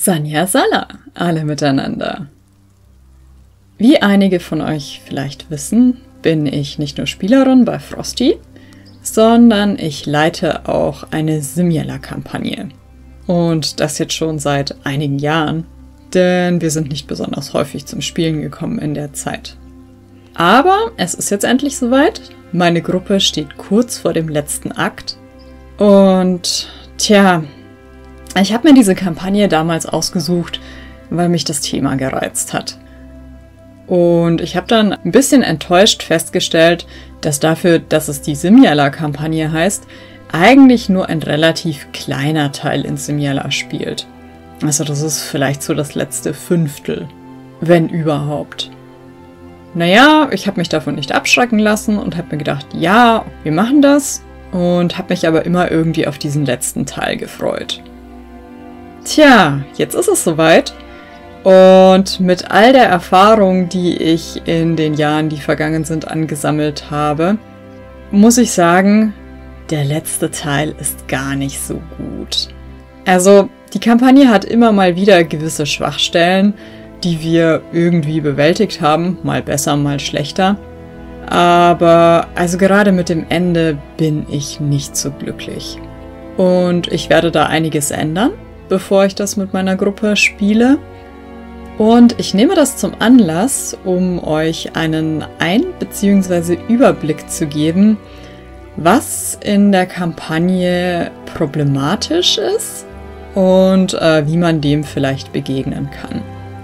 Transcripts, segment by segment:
Sanja Salla, alle miteinander. Wie einige von euch vielleicht wissen, bin ich nicht nur Spielerin bei Frosty, sondern ich leite auch eine Simjala-Kampagne. Und das jetzt schon seit einigen Jahren, denn wir sind nicht besonders häufig zum Spielen gekommen in der Zeit. Aber es ist jetzt endlich soweit. Meine Gruppe steht kurz vor dem letzten Akt. Und tja, ich habe mir diese Kampagne damals ausgesucht, weil mich das Thema gereizt hat. Und ich habe dann ein bisschen enttäuscht festgestellt, dass dafür, dass es die Simjala-Kampagne heißt, eigentlich nur ein relativ kleiner Teil in Simjala spielt. Also das ist vielleicht so das letzte Fünftel, wenn überhaupt. Naja, ich habe mich davon nicht abschrecken lassen und habe mir gedacht, ja, wir machen das. Und habe mich aber immer irgendwie auf diesen letzten Teil gefreut. Tja, jetzt ist es soweit. Und mit all der Erfahrung, die ich in den Jahren, die vergangen sind, angesammelt habe, muss ich sagen, der letzte Teil ist gar nicht so gut. Also, die Kampagne hat immer mal wieder gewisse Schwachstellen, die wir irgendwie bewältigt haben, mal besser, mal schlechter. Aber also gerade mit dem Ende bin ich nicht so glücklich. Und ich werde da einiges ändern, bevor ich das mit meiner Gruppe spiele. Und ich nehme das zum Anlass, um euch einen bzw. Überblick zu geben, was in der Kampagne problematisch ist und wie man dem vielleicht begegnen kann.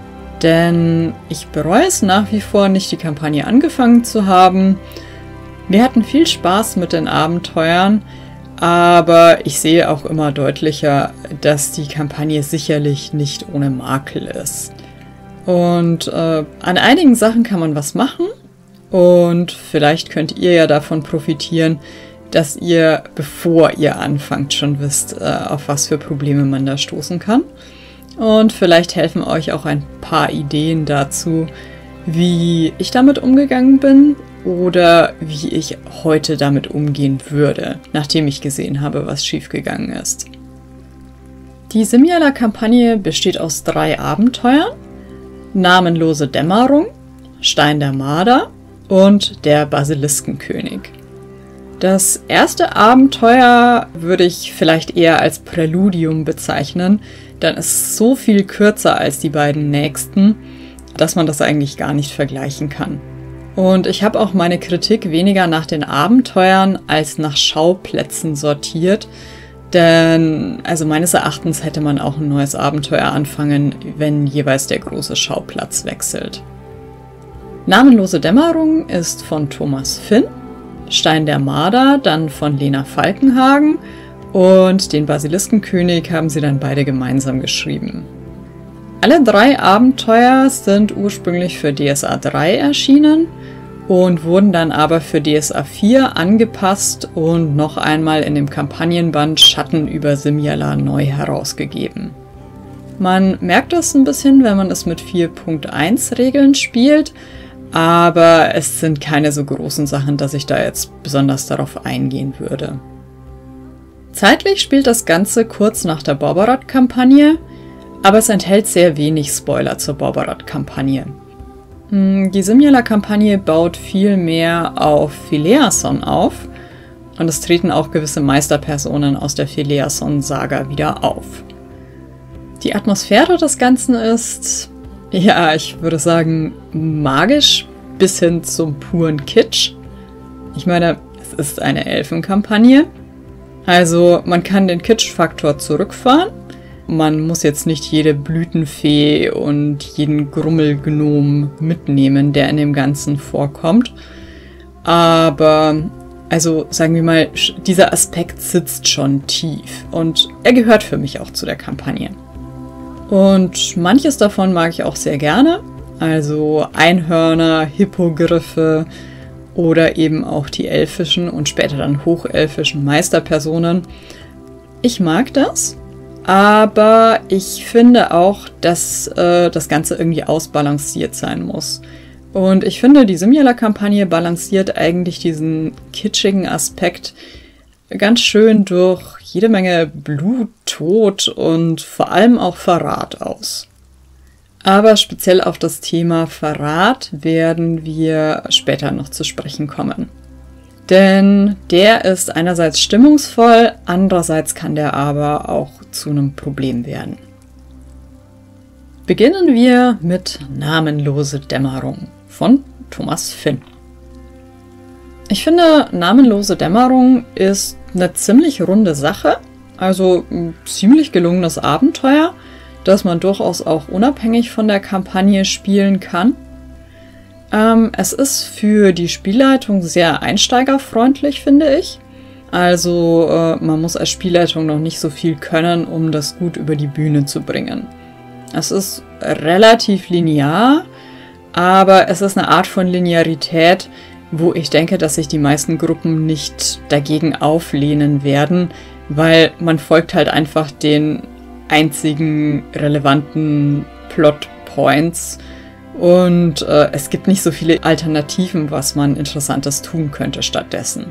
Denn ich bereue es nach wie vor nicht, die Kampagne angefangen zu haben. Wir hatten viel Spaß mit den Abenteuern, aber ich sehe auch immer deutlicher, dass die Kampagne sicherlich nicht ohne Makel ist. Und an einigen Sachen kann man was machen und vielleicht könnt ihr ja davon profitieren, dass ihr, bevor ihr anfangt, schon wisst, auf was für Probleme man da stoßen kann. Und vielleicht helfen euch auch ein paar Ideen dazu, wie ich damit umgegangen bin oder wie ich heute damit umgehen würde, nachdem ich gesehen habe, was schiefgegangen ist. Die Simjala-Kampagne besteht aus 3 Abenteuern: Namenlose Dämmerung, Stein der Marder und der Basiliskenkönig. Das erste Abenteuer würde ich vielleicht eher als Präludium bezeichnen, dann ist es so viel kürzer als die beiden nächsten, dass man das eigentlich gar nicht vergleichen kann. Und ich habe auch meine Kritik weniger nach den Abenteuern als nach Schauplätzen sortiert, denn also meines Erachtens hätte man auch ein neues Abenteuer anfangen, wenn jeweils der große Schauplatz wechselt. Namenlose Dämmerung ist von Thomas Finn, Stein der Marder dann von Lena Falkenhagen und den Basiliskenkönig haben sie dann beide gemeinsam geschrieben. Alle 3 Abenteuer sind ursprünglich für DSA 3 erschienen und wurden dann aber für DSA 4 angepasst und noch einmal in dem Kampagnenband Schatten über Simjala neu herausgegeben. Man merkt das ein bisschen, wenn man es mit 4.1 Regeln spielt, aber es sind keine so großen Sachen, dass ich da jetzt besonders darauf eingehen würde. Zeitlich spielt das Ganze kurz nach der Borbarat-Kampagne, aber es enthält sehr wenig Spoiler zur Borbarat-Kampagne. Die Simjala-Kampagne baut viel mehr auf Phileason auf und es treten auch gewisse Meisterpersonen aus der Phileason-Saga wieder auf. Die Atmosphäre des Ganzen ist, ja, ich würde sagen, magisch bis hin zum puren Kitsch. Ich meine, es ist eine Elfenkampagne. Also man kann den Kitsch-Faktor zurückfahren. Man muss jetzt nicht jede Blütenfee und jeden Grummelgnom mitnehmen, der in dem Ganzen vorkommt. Aber, also sagen wir mal, dieser Aspekt sitzt schon tief und er gehört für mich auch zu der Kampagne. Und manches davon mag ich auch sehr gerne. Also Einhörner, Hippogriffe oder eben auch die elfischen und später dann hochelfischen Meisterpersonen. Ich mag das, aber ich finde auch, dass das Ganze irgendwie ausbalanciert sein muss. Und ich finde, die Simjala-Kampagne balanciert eigentlich diesen kitschigen Aspekt ganz schön durch jede Menge Blut, Tod und vor allem auch Verrat aus. Aber speziell auf das Thema Verrat werden wir später noch zu sprechen kommen. Denn der ist einerseits stimmungsvoll, andererseits kann der aber auch zu einem Problem werden. Beginnen wir mit Namenlose Dämmerung von Thomas Finn. Ich finde, Namenlose Dämmerung ist eine ziemlich runde Sache, also ein ziemlich gelungenes Abenteuer, das man durchaus auch unabhängig von der Kampagne spielen kann. Es ist für die Spielleitung sehr einsteigerfreundlich, finde ich. Also man muss als Spielleitung noch nicht so viel können, um das gut über die Bühne zu bringen. Es ist relativ linear, aber es ist eine Art von Linearität, wo ich denke, dass sich die meisten Gruppen nicht dagegen auflehnen werden, weil man folgt halt einfach den einzigen relevanten Plotpoints und es gibt nicht so viele Alternativen, was man Interessantes tun könnte stattdessen.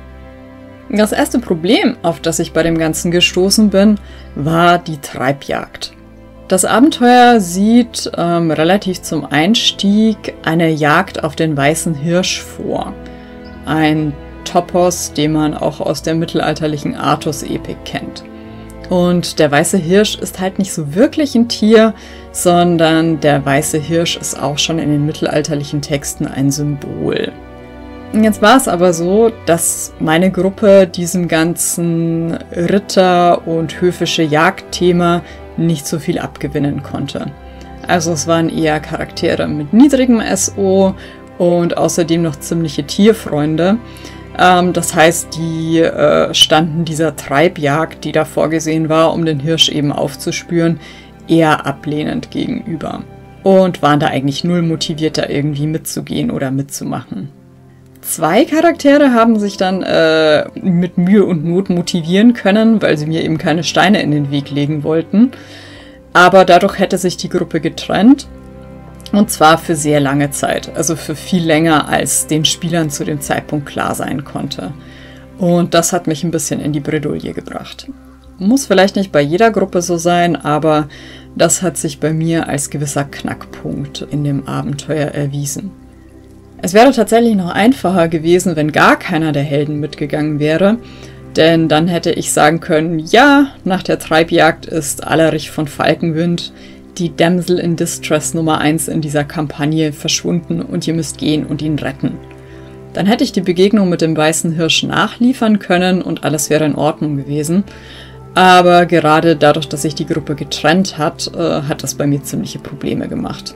Das erste Problem, auf das ich bei dem Ganzen gestoßen bin, war die Treibjagd. Das Abenteuer sieht relativ zum Einstieg eine Jagd auf den weißen Hirsch vor. Ein Topos, den man auch aus der mittelalterlichen Artus-Epik kennt. Und der weiße Hirsch ist halt nicht so wirklich ein Tier, sondern der weiße Hirsch ist auch schon in den mittelalterlichen Texten ein Symbol. Jetzt war es aber so, dass meine Gruppe diesem ganzen Ritter- und höfische Jagdthema nicht so viel abgewinnen konnte. Also es waren eher Charaktere mit niedrigem SO und außerdem noch ziemliche Tierfreunde. Das heißt, die standen dieser Treibjagd, die da vorgesehen war, um den Hirsch eben aufzuspüren, eher ablehnend gegenüber. Und waren da eigentlich null motiviert, da irgendwie mitzugehen oder mitzumachen. 2 Charaktere haben sich dann mit Mühe und Not motivieren können, weil sie mir eben keine Steine in den Weg legen wollten. Aber dadurch hätte sich die Gruppe getrennt. Und zwar für sehr lange Zeit, also für viel länger, als den Spielern zu dem Zeitpunkt klar sein konnte. Und das hat mich ein bisschen in die Bredouille gebracht. Muss vielleicht nicht bei jeder Gruppe so sein, aber das hat sich bei mir als gewisser Knackpunkt in dem Abenteuer erwiesen. Es wäre tatsächlich noch einfacher gewesen, wenn gar keiner der Helden mitgegangen wäre, denn dann hätte ich sagen können, ja, nach der Treibjagd ist Alarich von Falkenwind die Damsel in Distress Nummer 1 in dieser Kampagne verschwunden und ihr müsst gehen und ihn retten. Dann hätte ich die Begegnung mit dem weißen Hirsch nachliefern können und alles wäre in Ordnung gewesen. Aber gerade dadurch, dass sich die Gruppe getrennt hat, hat das bei mir ziemliche Probleme gemacht.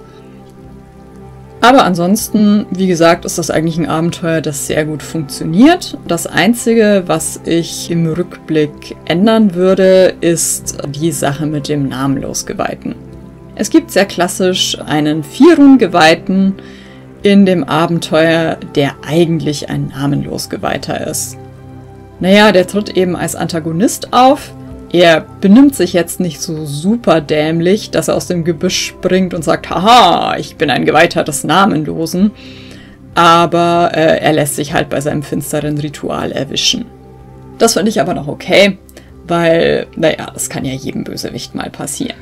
Aber ansonsten, wie gesagt, ist das eigentlich ein Abenteuer, das sehr gut funktioniert. Das Einzige, was ich im Rückblick ändern würde, ist die Sache mit dem Namenlosgeweihten. Es gibt sehr klassisch einen Firun-Geweihten in dem Abenteuer, der eigentlich ein Namenlosgeweihter ist. Naja, der tritt eben als Antagonist auf. Er benimmt sich jetzt nicht so super dämlich, dass er aus dem Gebüsch springt und sagt, haha, ich bin ein Geweihter des Namenlosen. Aber er lässt sich halt bei seinem finsteren Ritual erwischen. Das finde ich aber noch okay, weil, naja, das kann ja jedem Bösewicht mal passieren.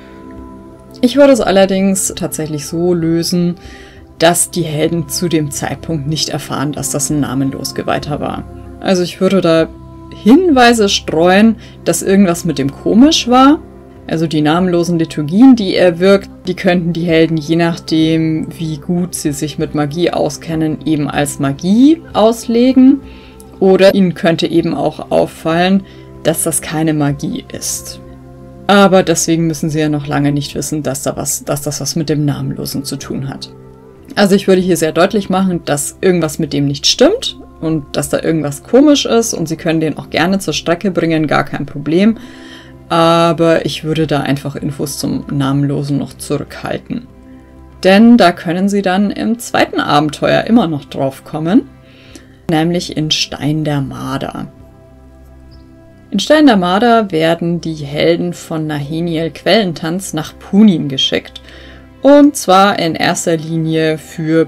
Ich würde es allerdings tatsächlich so lösen, dass die Helden zu dem Zeitpunkt nicht erfahren, dass das ein Namenlosgeweihter war. Also ich würde da Hinweise streuen, dass irgendwas mit dem komisch war. Also die namenlosen Liturgien, die er wirkt, die könnten die Helden, je nachdem, wie gut sie sich mit Magie auskennen, eben als Magie auslegen. Oder ihnen könnte eben auch auffallen, dass das keine Magie ist. Aber deswegen müssen sie ja noch lange nicht wissen, dass das was mit dem Namenlosen zu tun hat. Also ich würde hier sehr deutlich machen, dass irgendwas mit dem nicht stimmt und dass da irgendwas komisch ist und sie können den auch gerne zur Strecke bringen, gar kein Problem. Aber ich würde da einfach Infos zum Namenlosen noch zurückhalten. Denn da können sie dann im zweiten Abenteuer immer noch drauf kommen, nämlich in Stein der Marder. In Stein der Marder werden die Helden von Naheniel Quellentanz nach Punin geschickt. Und zwar in erster Linie für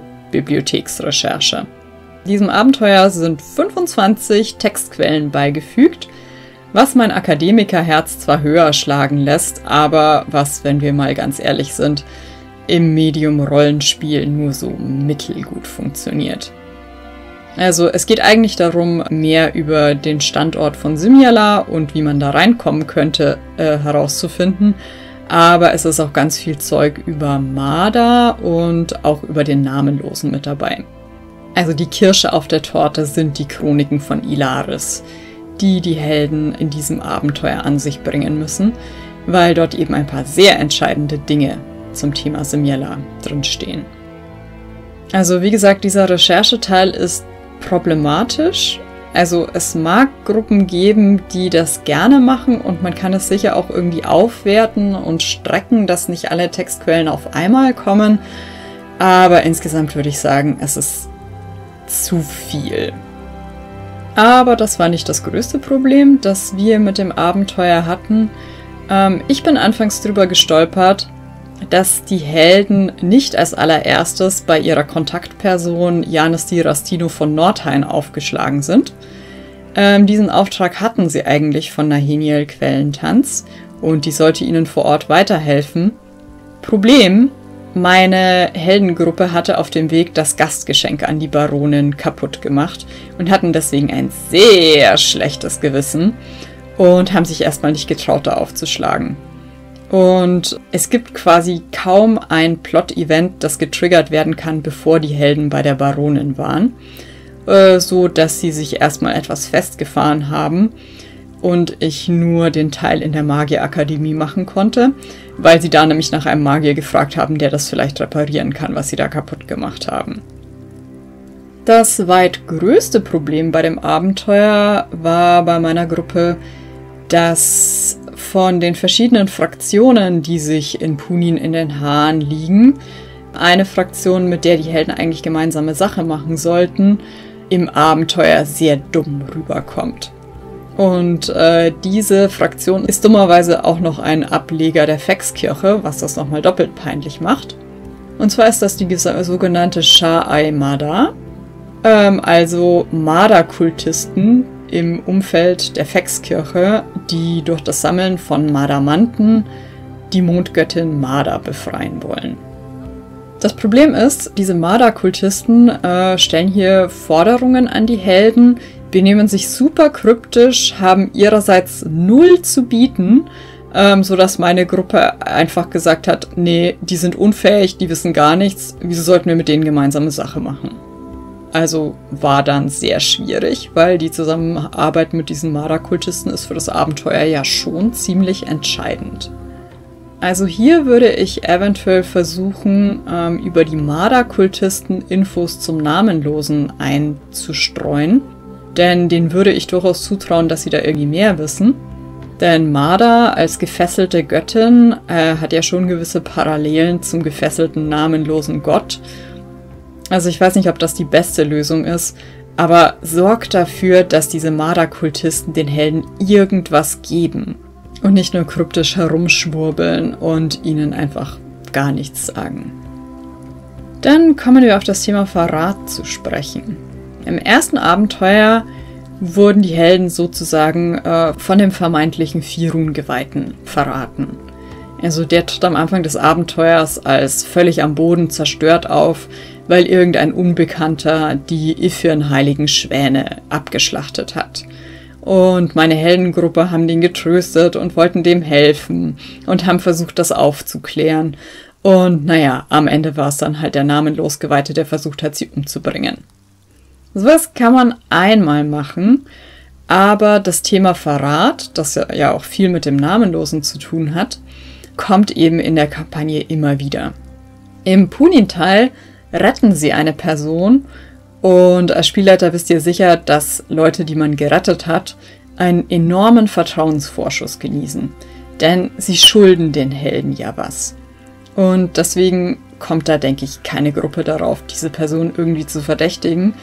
Bibliotheksrecherche. Diesem Abenteuer sind 25 Textquellen beigefügt. Was mein Akademikerherz zwar höher schlagen lässt, aber was, wenn wir mal ganz ehrlich sind, im Medium Rollenspiel nur so mittelgut funktioniert. Also es geht eigentlich darum, mehr über den Standort von Simyala und wie man da reinkommen könnte, herauszufinden. Aber es ist auch ganz viel Zeug über Marder und auch über den Namenlosen mit dabei. Also die Kirsche auf der Torte sind die Chroniken von Ilaris, die die Helden in diesem Abenteuer an sich bringen müssen, weil dort eben ein paar sehr entscheidende Dinge zum Thema Simyala drinstehen. Also wie gesagt, dieser Rechercheteil ist problematisch. Also es mag Gruppen geben, die das gerne machen und man kann es sicher auch irgendwie aufwerten und strecken, dass nicht alle Textquellen auf einmal kommen. Aber insgesamt würde ich sagen, es ist zu viel. Aber das war nicht das größte Problem, das wir mit dem Abenteuer hatten. Ich bin anfangs drüber gestolpert, dass die Helden nicht als allererstes bei ihrer Kontaktperson Janis di Rastino von Nordhain aufgeschlagen sind. Diesen Auftrag hatten sie eigentlich von Naheniel Quellentanz und die sollte ihnen vor Ort weiterhelfen. Problem: Meine Heldengruppe hatte auf dem Weg das Gastgeschenk an die Baronin kaputt gemacht und hatten deswegen ein sehr schlechtes Gewissen und haben sich erstmal nicht getraut, da aufzuschlagen. Und es gibt quasi kaum ein Plot-Event, das getriggert werden kann, bevor die Helden bei der Baronin waren, so dass sie sich erstmal etwas festgefahren haben und ich nur den Teil in der Magierakademie machen konnte, weil sie da nämlich nach einem Magier gefragt haben, der das vielleicht reparieren kann, was sie da kaputt gemacht haben. Das weit größte Problem bei dem Abenteuer war bei meiner Gruppe, dass von den verschiedenen Fraktionen, die sich in Punin in den Haaren liegen, eine Fraktion, mit der die Helden eigentlich gemeinsame Sache machen sollten, im Abenteuer sehr dumm rüberkommt. Und diese Fraktion ist dummerweise auch noch ein Ableger der Fexkirche, was das nochmal doppelt peinlich macht. Und zwar ist das die sogenannte Sha'ai Mada, also Marder-Kultisten im Umfeld der Fexkirche, die durch das Sammeln von Mardamanten die Mondgöttin Marder befreien wollen. Das Problem ist, diese Marder-Kultisten stellen hier Forderungen an die Helden, benehmen sich super kryptisch, haben ihrerseits null zu bieten, sodass meine Gruppe einfach gesagt hat, nee, die sind unfähig, die wissen gar nichts, wieso sollten wir mit denen gemeinsame Sache machen? Also war dann sehr schwierig, weil die Zusammenarbeit mit diesen Marder-Kultisten ist für das Abenteuer ja schon ziemlich entscheidend. Also hier würde ich eventuell versuchen, über die Marder-Kultisten Infos zum Namenlosen einzustreuen, denn denen würde ich durchaus zutrauen, dass sie da irgendwie mehr wissen. Denn Marder als gefesselte Göttin hat ja schon gewisse Parallelen zum gefesselten namenlosen Gott. Also ich weiß nicht, ob das die beste Lösung ist, aber sorgt dafür, dass diese Marder-Kultisten den Helden irgendwas geben und nicht nur kryptisch herumschwurbeln und ihnen einfach gar nichts sagen. Dann kommen wir auf das Thema Verrat zu sprechen. Im ersten Abenteuer wurden die Helden sozusagen von dem vermeintlichen Firun-Geweihten verraten. Also der tritt am Anfang des Abenteuers als völlig am Boden zerstört auf, weil irgendein Unbekannter die Ifirn-heiligen Schwäne abgeschlachtet hat. Und meine Heldengruppe haben den getröstet und wollten dem helfen und haben versucht, das aufzuklären. Und naja, am Ende war es dann halt der namenlos Geweihte, der versucht hat, sie umzubringen. Sowas kann man einmal machen, aber das Thema Verrat, das ja auch viel mit dem Namenlosen zu tun hat, kommt eben in der Kampagne immer wieder. Im Punin-Teil retten sie eine Person und als Spielleiter wisst ihr sicher, dass Leute, die man gerettet hat, einen enormen Vertrauensvorschuss genießen. Denn sie schulden den Helden ja was. Und deswegen kommt da, denke ich, keine Gruppe darauf, diese Person irgendwie zu verdächtigen.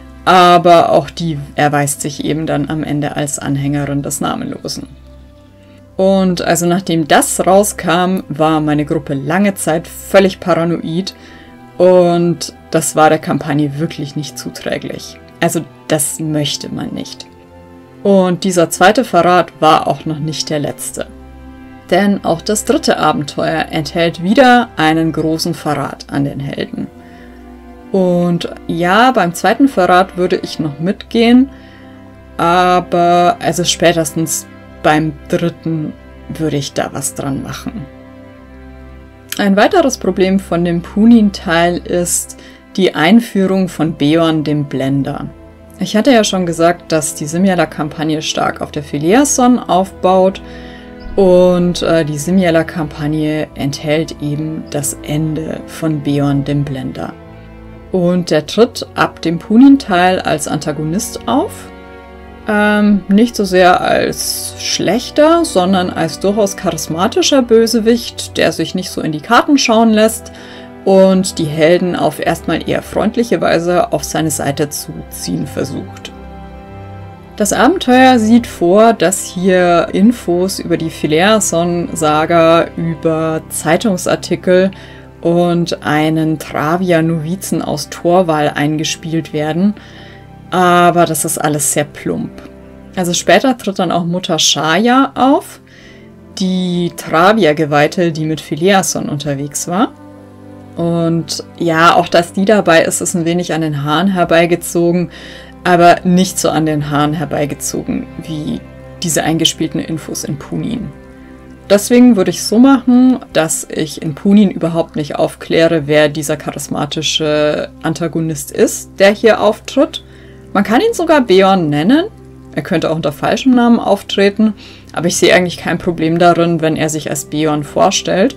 Aber auch die erweist sich eben dann am Ende als Anhängerin des Namenlosen. Und also nachdem das rauskam, war meine Gruppe lange Zeit völlig paranoid und das war der Kampagne wirklich nicht zuträglich. Also das möchte man nicht. Und dieser zweite Verrat war auch noch nicht der letzte. Denn auch das dritte Abenteuer enthält wieder einen großen Verrat an den Helden. Und ja, beim zweiten Verrat würde ich noch mitgehen, aber also spätestens beim dritten würde ich da was dran machen. Ein weiteres Problem von dem Punin-Teil ist die Einführung von Beorn dem Blender. Ich hatte ja schon gesagt, dass die Simjala-Kampagne stark auf der Phileason aufbaut und die Simjala-Kampagne enthält eben das Ende von Beorn dem Blender. Und der tritt ab dem Punin-Teil als Antagonist auf. Nicht so sehr als schlechter, sondern als durchaus charismatischer Bösewicht, der sich nicht so in die Karten schauen lässt und die Helden auf erstmal eher freundliche Weise auf seine Seite zu ziehen versucht. Das Abenteuer sieht vor, dass hier Infos über die Phileason-Saga, über Zeitungsartikel und einen Travia-Novizen aus Torwall eingespielt werden, aber das ist alles sehr plump. Also später tritt dann auch Mutter Shaya auf, die Travia-Geweihte, die mit Phileason unterwegs war. Und ja, auch dass die dabei ist, ist ein wenig an den Haaren herbeigezogen, aber nicht so an den Haaren herbeigezogen wie diese eingespielten Infos in Punin. Deswegen würde ich es so machen, dass ich in Punin überhaupt nicht aufkläre, wer dieser charismatische Antagonist ist, der hier auftritt. Man kann ihn sogar Beorn nennen. Er könnte auch unter falschem Namen auftreten, aber ich sehe eigentlich kein Problem darin, wenn er sich als Beorn vorstellt.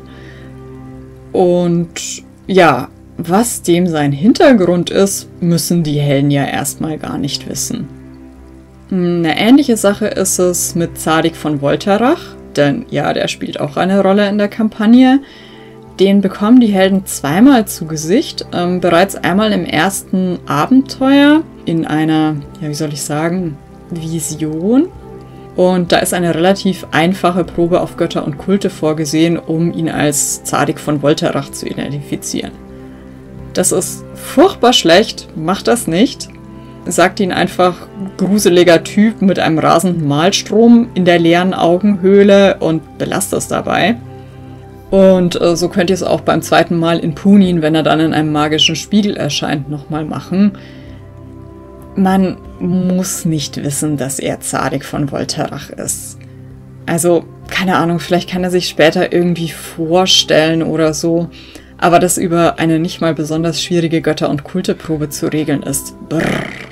Und ja, was dem sein Hintergrund ist, müssen die Helden ja erstmal gar nicht wissen. Eine ähnliche Sache ist es mit Zadig von Volterach, denn ja, der spielt auch eine Rolle in der Kampagne. Den bekommen die Helden zweimal zu Gesicht, bereits einmal im ersten Abenteuer in einer, ja, wie soll ich sagen, Vision. Und da ist eine relativ einfache Probe auf Götter und Kulte vorgesehen, um ihn als Zadig von Volterach zu identifizieren. Das ist furchtbar schlecht, macht das nicht. Sagt ihn einfach gruseliger Typ mit einem rasenden Malstrom in der leeren Augenhöhle und belasst es dabei. Und so könnt ihr es auch beim zweiten Mal in Punin, wenn er dann in einem magischen Spiegel erscheint, nochmal machen. Man muss nicht wissen, dass er Zadig von Volterach ist. Also, keine Ahnung, vielleicht kann er sich später irgendwie vorstellen oder so. Aber das über eine nicht mal besonders schwierige Götter- und Kulteprobe zu regeln ist. Brrr.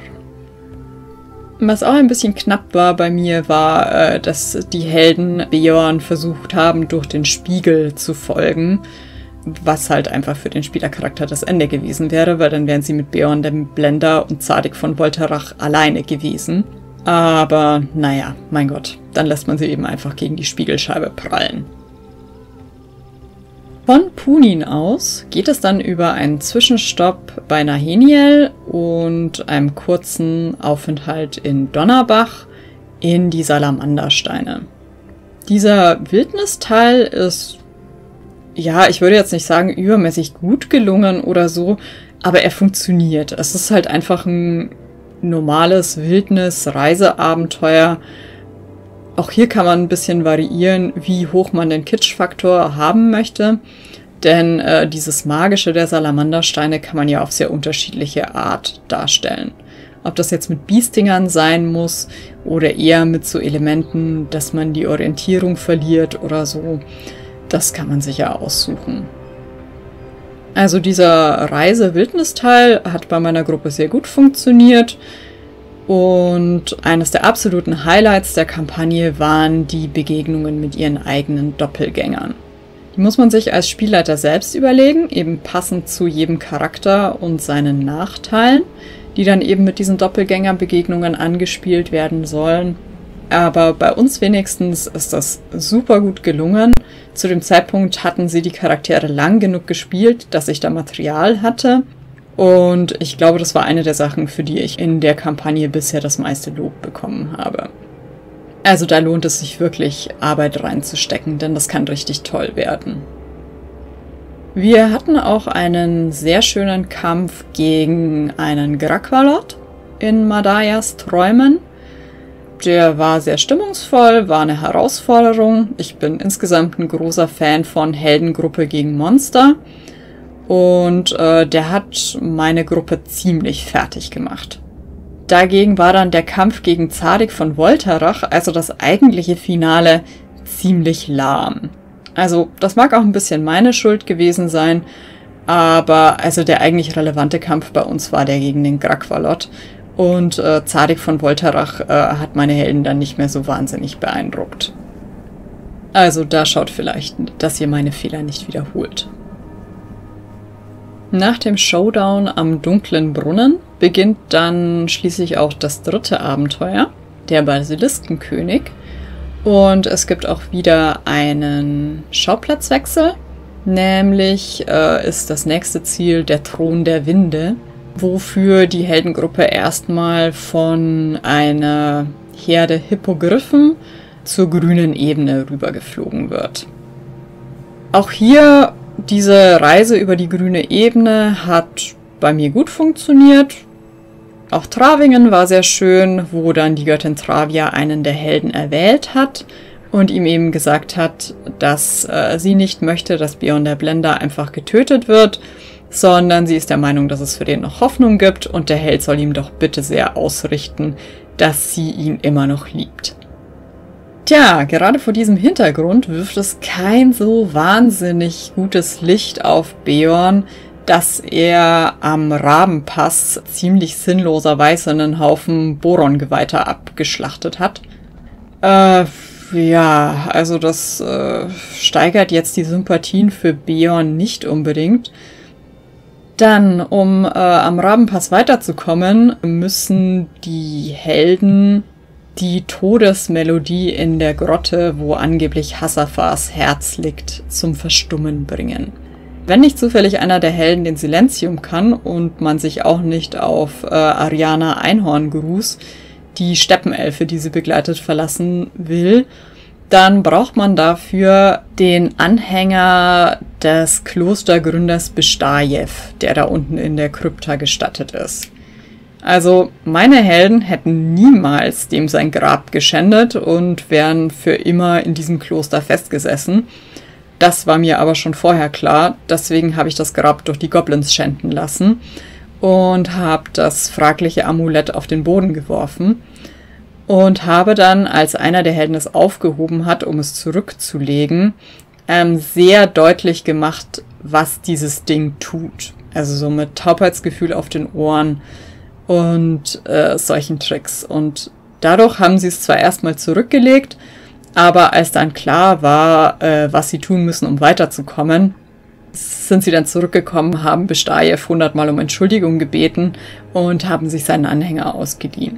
Was auch ein bisschen knapp war bei mir, war, dass die Helden Beorn versucht haben, durch den Spiegel zu folgen. Was halt einfach für den Spielercharakter das Ende gewesen wäre, weil dann wären sie mit Beorn dem Blender und Zadig von Volterach alleine gewesen. Aber naja, mein Gott, dann lässt man sie eben einfach gegen die Spiegelscheibe prallen. Von Punin aus geht es dann über einen Zwischenstopp bei Naheniel und einem kurzen Aufenthalt in Donnerbach in die Salamandersteine. Dieser Wildnisteil ist, ja, ich würde jetzt nicht sagen übermäßig gut gelungen oder so, aber er funktioniert. Es ist halt einfach ein normales Wildnis-Reiseabenteuer. Auch hier kann man ein bisschen variieren, wie hoch man den Kitsch-Faktor haben möchte, denn dieses Magische der Salamandersteine kann man ja auf sehr unterschiedliche Art darstellen. Ob das jetzt mit Biestingern sein muss oder eher mit so Elementen, dass man die Orientierung verliert oder so, das kann man sich ja aussuchen. Also dieser Reise-Wildnisteil hat bei meiner Gruppe sehr gut funktioniert. Und eines der absoluten Highlights der Kampagne waren die Begegnungen mit ihren eigenen Doppelgängern. Die muss man sich als Spielleiter selbst überlegen, eben passend zu jedem Charakter und seinen Nachteilen, die dann eben mit diesen Doppelgängerbegegnungen angespielt werden sollen. Aber bei uns wenigstens ist das super gut gelungen. Zu dem Zeitpunkt hatten sie die Charaktere lang genug gespielt, dass ich da Material hatte. Und ich glaube, das war eine der Sachen, für die ich in der Kampagne bisher das meiste Lob bekommen habe. Also da lohnt es sich wirklich, Arbeit reinzustecken, denn das kann richtig toll werden. Wir hatten auch einen sehr schönen Kampf gegen einen Graqualot in Madayas Träumen. Der war sehr stimmungsvoll, war eine Herausforderung. Ich bin insgesamt ein großer Fan von Heldengruppe gegen Monster. Und der hat meine Gruppe ziemlich fertig gemacht. Dagegen war dann der Kampf gegen Zadig von Volterach, also das eigentliche Finale, ziemlich lahm. Also das mag auch ein bisschen meine Schuld gewesen sein, aber also der eigentlich relevante Kampf bei uns war der gegen den Gragvalot. Und Zadig von Volterach hat meine Helden dann nicht mehr so wahnsinnig beeindruckt. Also da schaut vielleicht, dass ihr meine Fehler nicht wiederholt. Nach dem Showdown am dunklen Brunnen beginnt dann schließlich auch das dritte Abenteuer, der Basiliskenkönig. Und es gibt auch wieder einen Schauplatzwechsel, nämlich ist das nächste Ziel der Thron der Winde, wofür die Heldengruppe erstmal von einer Herde Hippogriffen zur grünen Ebene rübergeflogen wird. Auch hier, diese Reise über die grüne Ebene hat bei mir gut funktioniert. Auch Travingen war sehr schön, wo dann die Göttin Travia einen der Helden erwählt hat und ihm eben gesagt hat, dass sie nicht möchte, dass Björn der Blender einfach getötet wird, sondern sie ist der Meinung, dass es für den noch Hoffnung gibt und der Held soll ihm doch bitte sehr ausrichten, dass sie ihn immer noch liebt. Tja, gerade vor diesem Hintergrund wirft es kein so wahnsinnig gutes Licht auf Beorn, dass er am Rabenpass ziemlich sinnloserweise einen Haufen Boron-Geweihter abgeschlachtet hat. Ja, also das steigert jetzt die Sympathien für Beorn nicht unbedingt. Dann, um am Rabenpass weiterzukommen, müssen die Helden die Todesmelodie in der Grotte, wo angeblich Hassafars Herz liegt, zum Verstummen bringen. Wenn nicht zufällig einer der Helden den Silentium kann und man sich auch nicht auf Ariana Einhorngruß, die Steppenelfe, die sie begleitet, verlassen will, dann braucht man dafür den Anhänger des Klostergründers Bestajew, der da unten in der Krypta gestattet ist. Also meine Helden hätten niemals dem sein Grab geschändet und wären für immer in diesem Kloster festgesessen. Das war mir aber schon vorher klar, deswegen habe ich das Grab durch die Goblins schänden lassen und habe das fragliche Amulett auf den Boden geworfen und habe dann, als einer der Helden es aufgehoben hat, um es zurückzulegen, sehr deutlich gemacht, was dieses Ding tut. Also so mit Taubheitsgefühl auf den Ohren und solchen Tricks. Und dadurch haben sie es zwar erstmal zurückgelegt, aber als dann klar war, was sie tun müssen, um weiterzukommen, sind sie dann zurückgekommen, haben Bestajew 100-mal um Entschuldigung gebeten und haben sich seinen Anhänger ausgeliehen.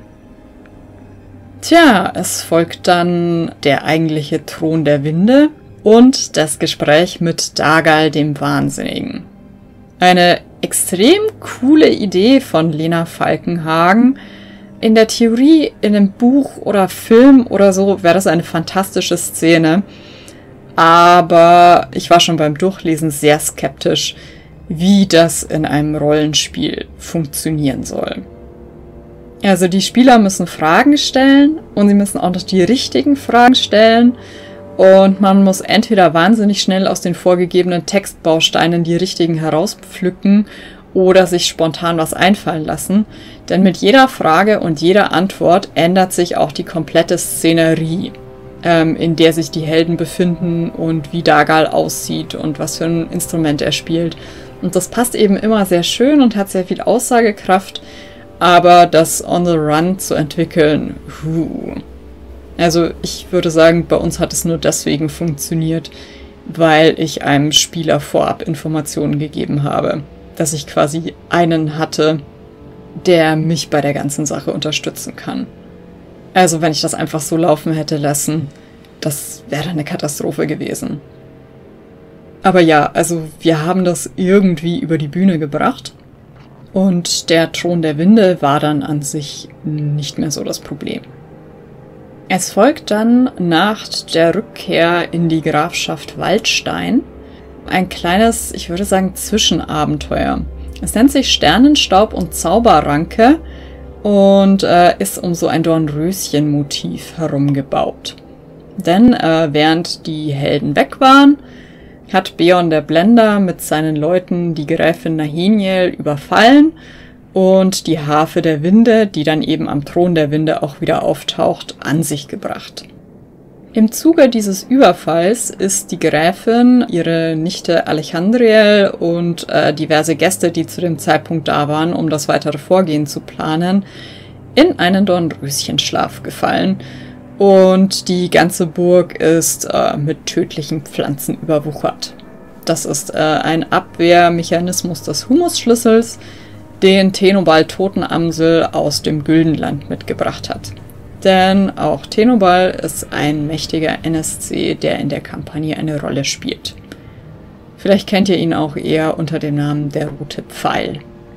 Tja, es folgt dann der eigentliche Thron der Winde und das Gespräch mit Dagal dem Wahnsinnigen. Eine extrem coole Idee von Lena Falkenhagen. In der Theorie, in einem Buch oder Film oder so, wäre das eine fantastische Szene. Aber ich war schon beim Durchlesen sehr skeptisch, wie das in einem Rollenspiel funktionieren soll. Also die Spieler müssen Fragen stellen und sie müssen auch noch die richtigen Fragen stellen. Und man muss entweder wahnsinnig schnell aus den vorgegebenen Textbausteinen die richtigen herauspflücken oder sich spontan was einfallen lassen. Denn mit jeder Frage und jeder Antwort ändert sich auch die komplette Szenerie, in der sich die Helden befinden und wie Dagal aussieht und was für ein Instrument er spielt. Und das passt eben immer sehr schön und hat sehr viel Aussagekraft, aber das On the Run zu entwickeln, Also ich würde sagen, bei uns hat es nur deswegen funktioniert, weil ich einem Spieler vorab Informationen gegeben habe, dass ich quasi einen hatte, der mich bei der ganzen Sache unterstützen kann. Also wenn ich das einfach so laufen hätte lassen, das wäre eine Katastrophe gewesen. Aber ja, also wir haben das irgendwie über die Bühne gebracht und der Thron der Winde war dann an sich nicht mehr so das Problem. Es folgt dann nach der Rückkehr in die Grafschaft Waldstein ein kleines, ich würde sagen, Zwischenabenteuer. Es nennt sich Sternenstaub und Zauberranke und ist um so ein Dornröschen-Motiv herumgebaut. Denn während die Helden weg waren, hat Beorn der Blender mit seinen Leuten die Gräfin Naheniel überfallen und die Harfe der Winde, die dann eben am Thron der Winde auch wieder auftaucht, an sich gebracht. Im Zuge dieses Überfalls ist die Gräfin, ihre Nichte Alichandriel und diverse Gäste, die zu dem Zeitpunkt da waren, um das weitere Vorgehen zu planen, in einen Dornröschenschlaf gefallen. Und die ganze Burg ist mit tödlichen Pflanzen überwuchert. Das ist ein Abwehrmechanismus des Humusschlüssels, den Tenobal Totenamsel aus dem Güldenland mitgebracht hat. Denn auch Tenobal ist ein mächtiger NSC, der in der Kampagne eine Rolle spielt. Vielleicht kennt ihr ihn auch eher unter dem Namen der Rote Pfeil.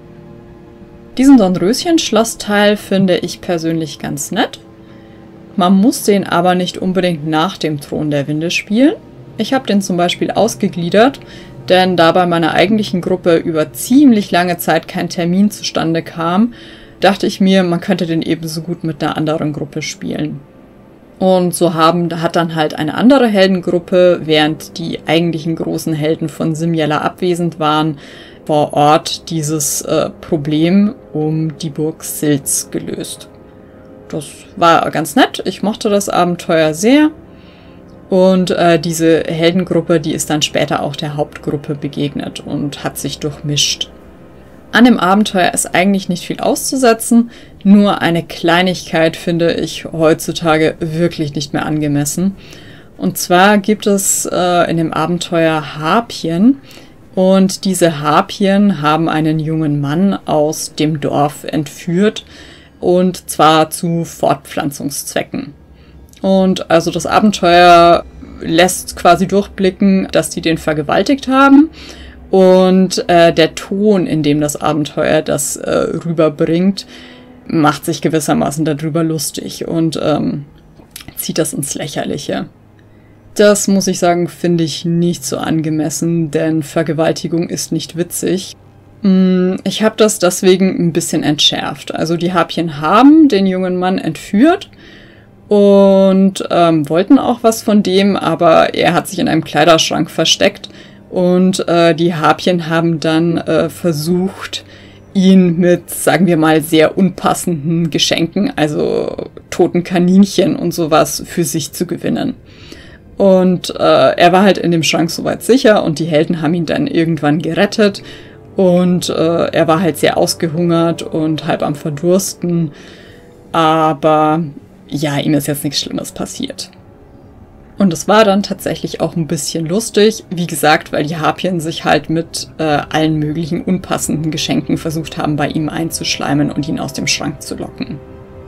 Diesen Dornröschen-Schlossteil finde ich persönlich ganz nett. Man muss den aber nicht unbedingt nach dem Thron der Winde spielen. Ich habe den zum Beispiel ausgegliedert, denn da bei meiner eigentlichen Gruppe über ziemlich lange Zeit kein Termin zustande kam, dachte ich mir, man könnte den ebenso gut mit einer anderen Gruppe spielen. Und so hat dann halt eine andere Heldengruppe, während die eigentlichen großen Helden von Simjella abwesend waren, vor Ort dieses Problem um die Burg Silz gelöst. Das war ganz nett, ich mochte das Abenteuer sehr. Und diese Heldengruppe, die ist dann später auch der Hauptgruppe begegnet und hat sich durchmischt. An dem Abenteuer ist eigentlich nicht viel auszusetzen, nur eine Kleinigkeit finde ich heutzutage wirklich nicht mehr angemessen. Und zwar gibt es in dem Abenteuer Harpien und diese Harpien haben einen jungen Mann aus dem Dorf entführt und zwar zu Fortpflanzungszwecken. Und also das Abenteuer lässt quasi durchblicken, dass die den vergewaltigt haben. Und der Ton, in dem das Abenteuer das rüberbringt, macht sich gewissermaßen darüber lustig und zieht das ins Lächerliche. Das, muss ich sagen, finde ich nicht so angemessen, denn Vergewaltigung ist nicht witzig. Ich habe das deswegen ein bisschen entschärft. Also die Harpien haben den jungen Mann entführt und wollten auch was von dem, aber er hat sich in einem Kleiderschrank versteckt. Und die Harpien haben dann versucht, ihn mit, sagen wir mal, sehr unpassenden Geschenken, also toten Kaninchen und sowas, für sich zu gewinnen. Und er war halt in dem Schrank soweit sicher und die Helden haben ihn dann irgendwann gerettet. Und er war halt sehr ausgehungert und halb am Verdursten. Aber ja, ihm ist jetzt nichts Schlimmes passiert. Und es war dann tatsächlich auch ein bisschen lustig, wie gesagt, weil die Harpien sich halt mit allen möglichen unpassenden Geschenken versucht haben, bei ihm einzuschleimen und ihn aus dem Schrank zu locken.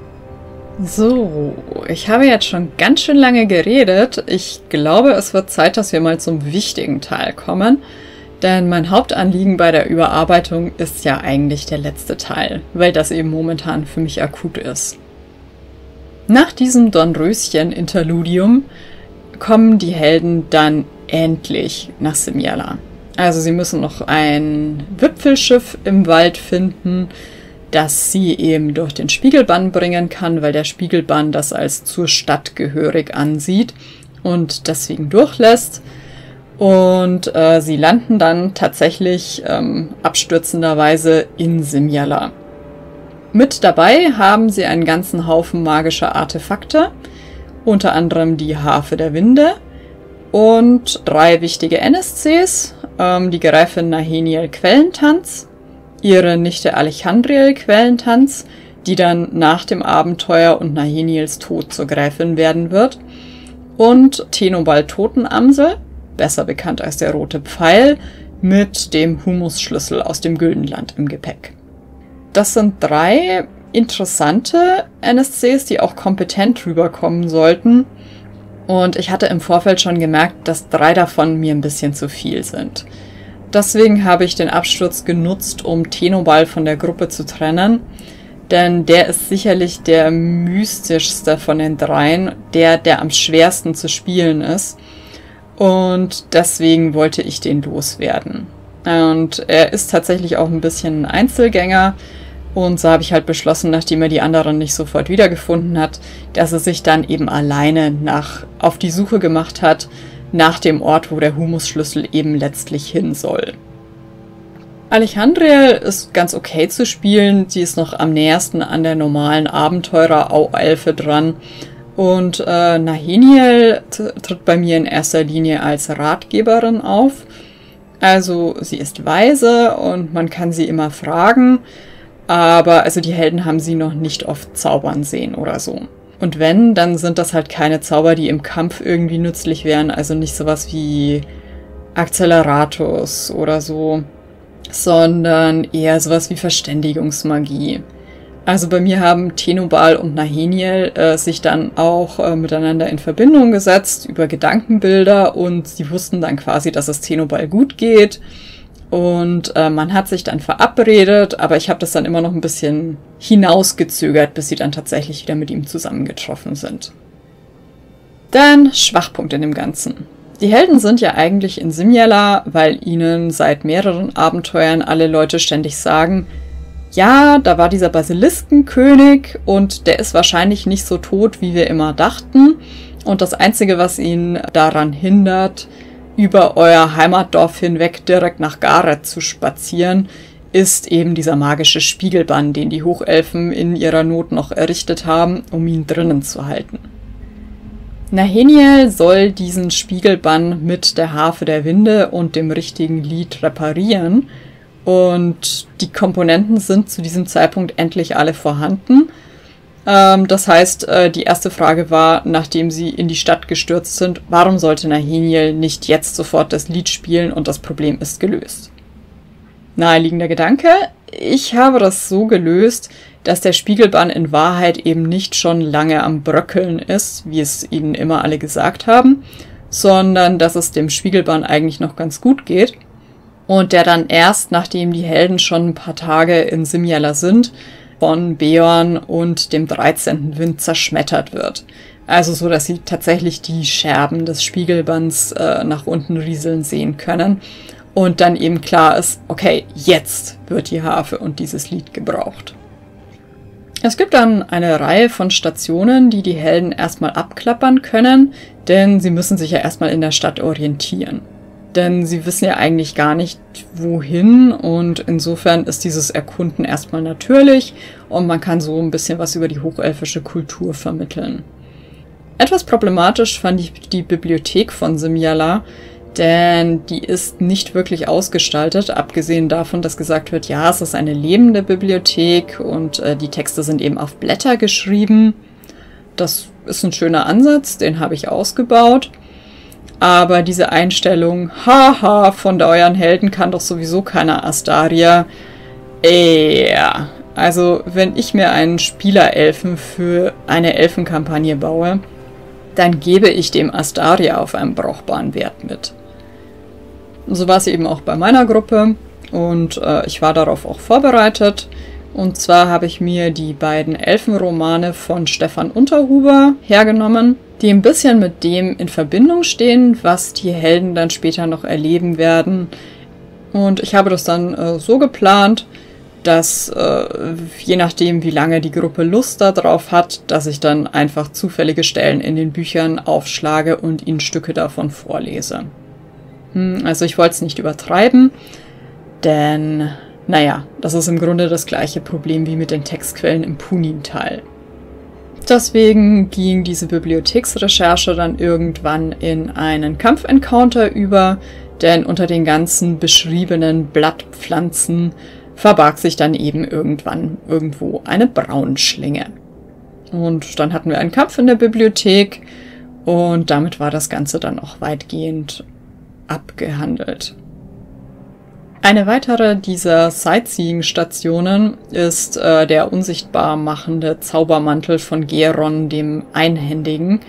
So, ich habe jetzt schon ganz schön lange geredet. Ich glaube, es wird Zeit, dass wir mal zum wichtigen Teil kommen. Denn mein Hauptanliegen bei der Überarbeitung ist ja eigentlich der letzte Teil, weil das eben momentan für mich akut ist. Nach diesem Dornröschen-Interludium kommen die Helden dann endlich nach Simjella. Also sie müssen noch ein Wipfelschiff im Wald finden, das sie eben durch den Spiegelbann bringen kann, weil der Spiegelbann das als zur Stadt gehörig ansieht und deswegen durchlässt. Und sie landen dann tatsächlich abstürzenderweise in Simjella. Mit dabei haben sie einen ganzen Haufen magischer Artefakte, unter anderem die Harfe der Winde und 3 wichtige NSCs, die Gräfin Naheniel Quellentanz, ihre Nichte Alichandriel Quellentanz, die dann nach dem Abenteuer und Naheniels Tod zur Gräfin werden wird, und Tenobal Totenamsel, besser bekannt als der Rote Pfeil, mit dem Humusschlüssel aus dem Güldenland im Gepäck. Das sind 3 interessante NSCs, die auch kompetent rüberkommen sollten. Und ich hatte im Vorfeld schon gemerkt, dass 3 davon mir ein bisschen zu viel sind. Deswegen habe ich den Absturz genutzt, um Tenobal von der Gruppe zu trennen. Denn der ist sicherlich der mystischste von den 3, der am schwersten zu spielen ist. Und deswegen wollte ich den loswerden. Und er ist tatsächlich auch ein bisschen ein Einzelgänger, Und so habe ich halt beschlossen, nachdem er die anderen nicht sofort wiedergefunden hat, dass er sich dann eben alleine auf die Suche gemacht hat, nach dem Ort, wo der Humusschlüssel eben letztlich hin soll. Alejandriel ist ganz okay zu spielen, sie ist noch am nähersten an der normalen Abenteurer-Auelfe dran. Und Naheniel tritt bei mir in erster Linie als Ratgeberin auf. Also sie ist weise und man kann sie immer fragen, aber also die Helden haben sie noch nicht oft zaubern sehen oder so. Und wenn, dann sind das halt keine Zauber, die im Kampf irgendwie nützlich wären, also nicht sowas wie Acceleratus oder so, sondern eher sowas wie Verständigungsmagie. Also bei mir haben Tenobal und Naheniel sich dann auch miteinander in Verbindung gesetzt über Gedankenbilder und sie wussten dann quasi, dass es Tenobal gut geht. Und man hat sich dann verabredet, aber ich habe das dann immer noch ein bisschen hinausgezögert, bis sie dann tatsächlich wieder mit ihm zusammengetroffen sind. Dann Schwachpunkt in dem Ganzen. Die Helden sind ja eigentlich in Simjala, weil ihnen seit mehreren Abenteuern alle Leute ständig sagen, ja, da war dieser Basiliskenkönig und der ist wahrscheinlich nicht so tot, wie wir immer dachten. Und das Einzige, was ihn daran hindert, über euer Heimatdorf hinweg direkt nach Gareth zu spazieren, ist eben dieser magische Spiegelbann, den die Hochelfen in ihrer Not noch errichtet haben, um ihn drinnen zu halten. Naheniel soll diesen Spiegelbann mit der Harfe der Winde und dem richtigen Lied reparieren. Und die Komponenten sind zu diesem Zeitpunkt endlich alle vorhanden. Das heißt, die erste Frage war, nachdem sie in die Stadt gestürzt sind, warum sollte Naheniel nicht jetzt sofort das Lied spielen und das Problem ist gelöst? Naheliegender Gedanke, ich habe das so gelöst, dass der Spiegelbann in Wahrheit eben nicht schon lange am Bröckeln ist, wie es ihnen immer alle gesagt haben, sondern dass es dem Spiegelbann eigentlich noch ganz gut geht. Und der dann erst, nachdem die Helden schon ein paar Tage in Simjala sind, von Beorn und dem 13. Wind zerschmettert wird. Also so, dass sie tatsächlich die Scherben des Spiegelbands nach unten rieseln sehen können. Und dann eben klar ist, okay, jetzt wird die Harfe und dieses Lied gebraucht. Es gibt dann eine Reihe von Stationen, die die Helden erstmal abklappern können, denn sie müssen sich ja erstmal in der Stadt orientieren. Denn sie wissen ja eigentlich gar nicht, wohin und insofern ist dieses Erkunden erstmal natürlich und man kann so ein bisschen was über die hochelfische Kultur vermitteln. Etwas problematisch fand ich die Bibliothek von Simjala, denn die ist nicht wirklich ausgestaltet, abgesehen davon, dass gesagt wird, ja, es ist eine lebende Bibliothek und die Texte sind eben auf Blätter geschrieben. Das ist ein schöner Ansatz, den habe ich ausgebaut. Aber diese Einstellung, haha, von euren Helden kann doch sowieso keiner Astaria. Ja, also wenn ich mir einen Spielerelfen für eine Elfenkampagne baue, dann gebe ich dem Astaria auf einem brauchbaren Wert mit. So war es eben auch bei meiner Gruppe und ich war darauf auch vorbereitet. Und zwar habe ich mir die beiden Elfenromane von Stefan Unterhuber hergenommen, die ein bisschen mit dem in Verbindung stehen, was die Helden dann später noch erleben werden. Und ich habe das dann so geplant, dass je nachdem, wie lange die Gruppe Lust darauf hat, dass ich dann einfach zufällige Stellen in den Büchern aufschlage und ihnen Stücke davon vorlese. Also ich wollte es nicht übertreiben, denn, naja, das ist im Grunde das gleiche Problem wie mit den Textquellen im Punin-Teil. Deswegen ging diese Bibliotheksrecherche dann irgendwann in einen Kampfencounter über, denn unter den ganzen beschriebenen Blattpflanzen verbarg sich dann eben irgendwann irgendwo eine Braunschlinge. Und dann hatten wir einen Kampf in der Bibliothek und damit war das Ganze dann auch weitgehend abgehandelt. Eine weitere dieser Sightseeing-Stationen ist der unsichtbar machende Zaubermantel von Geron, dem Einhändigen,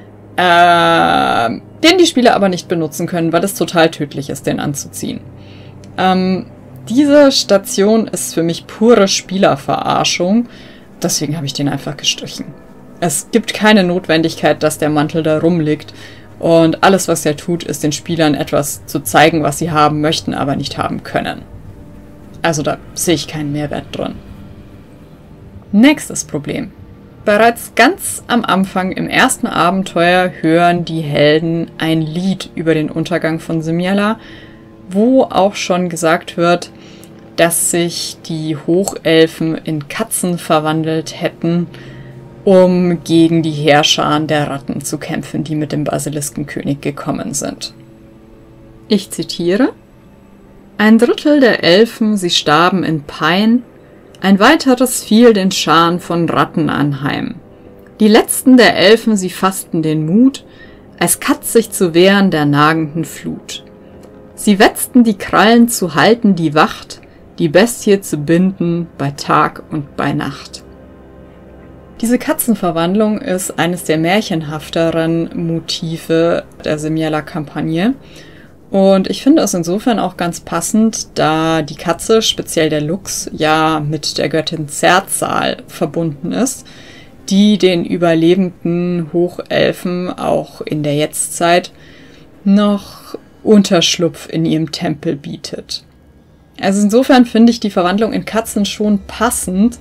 den die Spieler aber nicht benutzen können, weil es total tödlich ist, den anzuziehen. Diese Station ist für mich pure Spielerverarschung, deswegen habe ich den einfach gestrichen. Es gibt keine Notwendigkeit, dass der Mantel da rumliegt. Und alles, was er tut, ist den Spielern etwas zu zeigen, was sie haben möchten, aber nicht haben können. Also da sehe ich keinen Mehrwert drin. Nächstes Problem. Bereits ganz am Anfang im ersten Abenteuer hören die Helden ein Lied über den Untergang von Semjala, wo auch schon gesagt wird, dass sich die Hochelfen in Katzen verwandelt hätten, um gegen die Heerscharen der Ratten zu kämpfen, die mit dem Basiliskenkönig gekommen sind. Ich zitiere: Ein Drittel der Elfen, sie starben in Pein, ein weiteres fiel den Scharen von Ratten anheim. Die letzten der Elfen, sie fassten den Mut, als Katz sich zu wehren der nagenden Flut. Sie wetzten die Krallen zu halten, die Wacht, die Bestie zu binden bei Tag und bei Nacht. Diese Katzenverwandlung ist eines der märchenhafteren Motive der Semjala-Kampagne. Und ich finde es insofern auch ganz passend, da die Katze, speziell der Luchs, ja mit der Göttin Zerzal verbunden ist, die den überlebenden Hochelfen auch in der Jetztzeit noch Unterschlupf in ihrem Tempel bietet. Also insofern finde ich die Verwandlung in Katzen schon passend,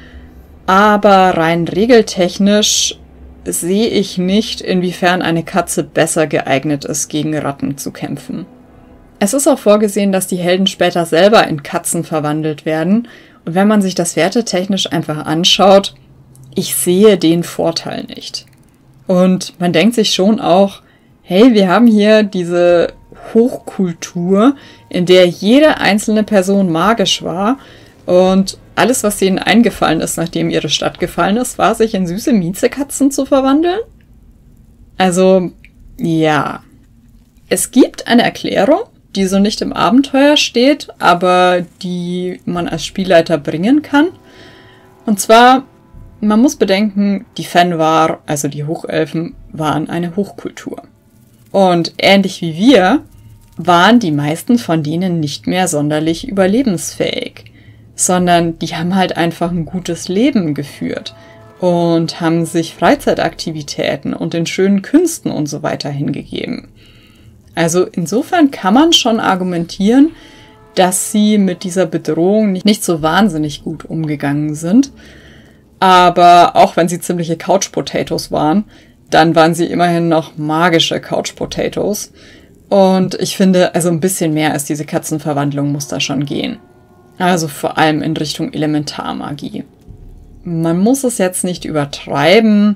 aber rein regeltechnisch sehe ich nicht, inwiefern eine Katze besser geeignet ist, gegen Ratten zu kämpfen. Es ist auch vorgesehen, dass die Helden später selber in Katzen verwandelt werden. Und wenn man sich das wertetechnisch einfach anschaut, ich sehe den Vorteil nicht. Und man denkt sich schon auch, hey, wir haben hier diese Hochkultur, in der jede einzelne Person magisch war und alles, was denen eingefallen ist, nachdem ihre Stadt gefallen ist, war, sich in süße Miezekatzen zu verwandeln? Also, ja. Es gibt eine Erklärung, die so nicht im Abenteuer steht, aber die man als Spielleiter bringen kann. Und zwar, man muss bedenken, die Fenwar, also die Hochelfen, waren eine Hochkultur. Und ähnlich wie wir, waren die meisten von denen nicht mehr sonderlich überlebensfähig, sondern die haben halt einfach ein gutes Leben geführt und haben sich Freizeitaktivitäten und den schönen Künsten und so weiter hingegeben. Also insofern kann man schon argumentieren, dass sie mit dieser Bedrohung nicht so wahnsinnig gut umgegangen sind. Aber auch wenn sie ziemliche Couch-Potatoes waren, dann waren sie immerhin noch magische Couch-Potatoes. Und ich finde, also ein bisschen mehr als diese Katzenverwandlung muss da schon gehen. Also vor allem in Richtung Elementarmagie. Man muss es jetzt nicht übertreiben,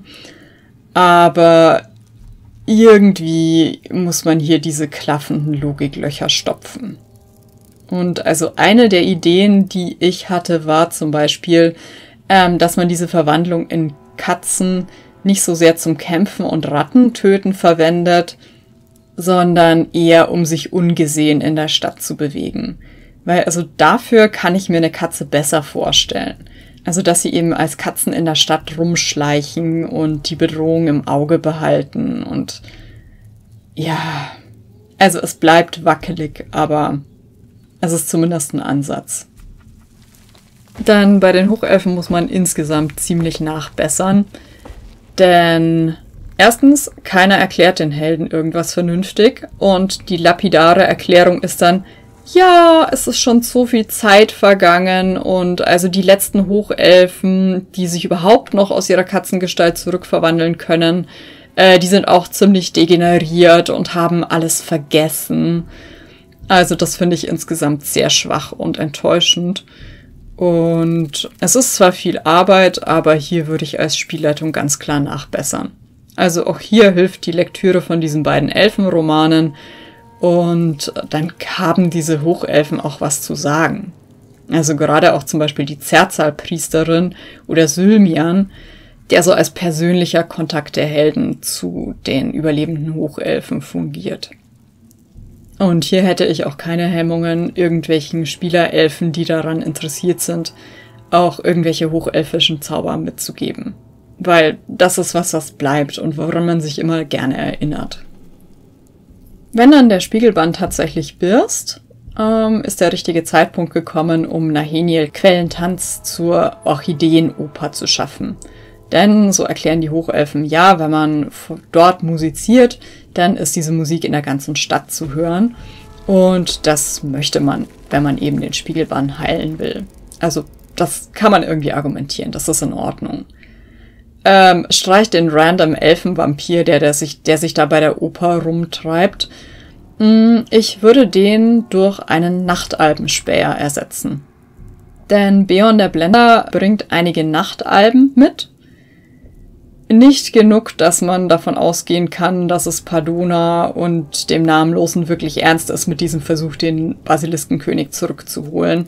aber irgendwie muss man hier diese klaffenden Logiklöcher stopfen. Und also eine der Ideen, die ich hatte, war zum Beispiel, dass man diese Verwandlung in Katzen nicht so sehr zum Kämpfen und Rattentöten verwendet, sondern eher um sich ungesehen in der Stadt zu bewegen. Weil also dafür kann ich mir eine Katze besser vorstellen. Also dass sie eben als Katzen in der Stadt rumschleichen und die Bedrohung im Auge behalten und ja, also es bleibt wackelig, aber es ist zumindest ein Ansatz. Dann bei den Hochelfen muss man insgesamt ziemlich nachbessern, denn erstens, keiner erklärt den Helden irgendwas vernünftig und die lapidare Erklärung ist dann, ja, es ist schon so viel Zeit vergangen und also die letzten Hochelfen, die sich überhaupt noch aus ihrer Katzengestalt zurückverwandeln können, die sind auch ziemlich degeneriert und haben alles vergessen. Also das finde ich insgesamt sehr schwach und enttäuschend. Und es ist zwar viel Arbeit, aber hier würde ich als Spielleitung ganz klar nachbessern. Also auch hier hilft die Lektüre von diesen beiden Elfenromanen und dann haben diese Hochelfen auch was zu sagen. Also gerade auch zum Beispiel die Zerzal-Priesterin oder Sylmian, der so als persönlicher Kontakt der Helden zu den überlebenden Hochelfen fungiert. Und hier hätte ich auch keine Hemmungen, irgendwelchen Spielerelfen, die daran interessiert sind, auch irgendwelche hochelfischen Zauber mitzugeben. Weil das ist was bleibt und woran man sich immer gerne erinnert. Wenn dann der Spiegelband tatsächlich birst, ist der richtige Zeitpunkt gekommen, um Naheniel Quellentanz zur Orchideenoper zu schaffen. Denn, so erklären die Hochelfen, ja, wenn man dort musiziert, dann ist diese Musik in der ganzen Stadt zu hören. Und das möchte man, wenn man eben den Spiegelband heilen will. Also das kann man irgendwie argumentieren, das ist in Ordnung. Streicht den random Elfenvampir, der sich da bei der Oper rumtreibt. Ich würde den durch einen Nachtalbenspäher ersetzen. Denn Beorn der Blender bringt einige Nachtalben mit. Nicht genug, dass man davon ausgehen kann, dass es Padona und dem Namenlosen wirklich ernst ist mit diesem Versuch, den Basiliskenkönig zurückzuholen.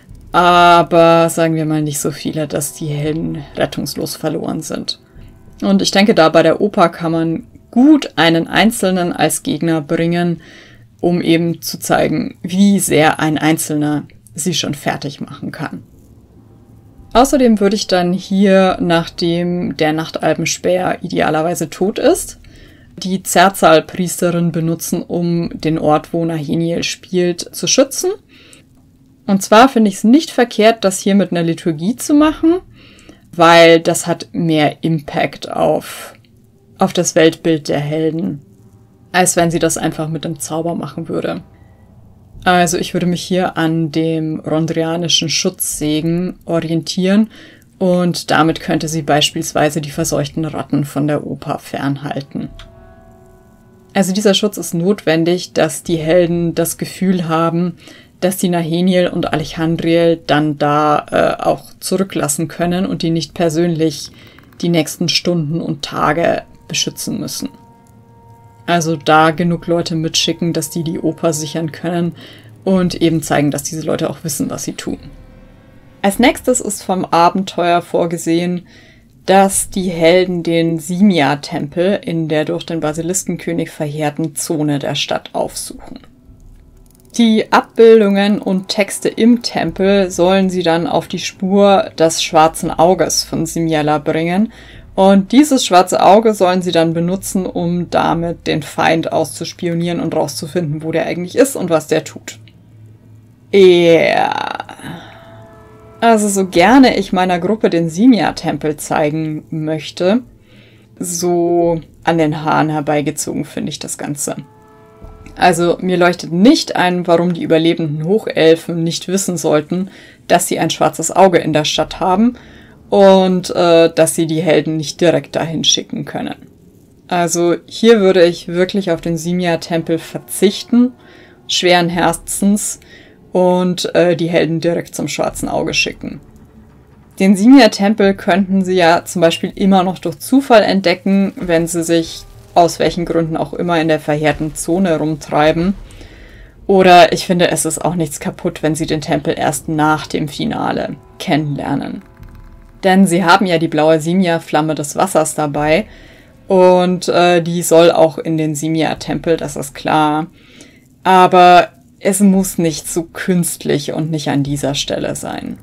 Aber sagen wir mal nicht so viele, dass die Helden rettungslos verloren sind. Und ich denke, da bei der Oper kann man gut einen Einzelnen als Gegner bringen, um eben zu zeigen, wie sehr ein Einzelner sie schon fertig machen kann. Außerdem würde ich dann hier, nachdem der Nachtalbenspäher idealerweise tot ist, die Zerzal-Priesterin benutzen, um den Ort, wo Naheniel spielt, zu schützen. Und zwar finde ich es nicht verkehrt, das hier mit einer Liturgie zu machen, weil das hat mehr Impact auf das Weltbild der Helden, als wenn sie das einfach mit einem Zauber machen würde. Also ich würde mich hier an dem rondrianischen Schutzsegen orientieren und damit könnte sie beispielsweise die verseuchten Ratten von der Oper fernhalten. Also dieser Schutz ist notwendig, dass die Helden das Gefühl haben, dass die Naheniel und Alejandriel dann da auch zurücklassen können und die nicht persönlich die nächsten Stunden und Tage beschützen müssen. Also da genug Leute mitschicken, dass die Oper sichern können und eben zeigen, dass diese Leute auch wissen, was sie tun. Als nächstes ist vom Abenteuer vorgesehen, dass die Helden den Simia-Tempel in der durch den Basiliskenkönig verheerten Zone der Stadt aufsuchen. Die Abbildungen und Texte im Tempel sollen sie dann auf die Spur des schwarzen Auges von Simiela bringen. Und dieses schwarze Auge sollen sie dann benutzen, um damit den Feind auszuspionieren und rauszufinden, wo der eigentlich ist und was der tut. Ja. Also so gerne ich meiner Gruppe den Simia-Tempel zeigen möchte, so an den Haaren herbeigezogen finde ich das Ganze. Also mir leuchtet nicht ein, warum die überlebenden Hochelfen nicht wissen sollten, dass sie ein schwarzes Auge in der Stadt haben und dass sie die Helden nicht direkt dahin schicken können. Also hier würde ich wirklich auf den Simia-Tempel verzichten, schweren Herzens, und die Helden direkt zum schwarzen Auge schicken. Den Simia-Tempel könnten sie ja zum Beispiel immer noch durch Zufall entdecken, wenn sie sich aus welchen Gründen auch immer in der verheerten Zone rumtreiben. Oder ich finde, es ist auch nichts kaputt, wenn sie den Tempel erst nach dem Finale kennenlernen. Denn sie haben ja die blaue Simia-Flamme des Wassers dabei und die soll auch in den Simia-Tempel, das ist klar. Aber es muss nicht so künstlich und nicht an dieser Stelle sein.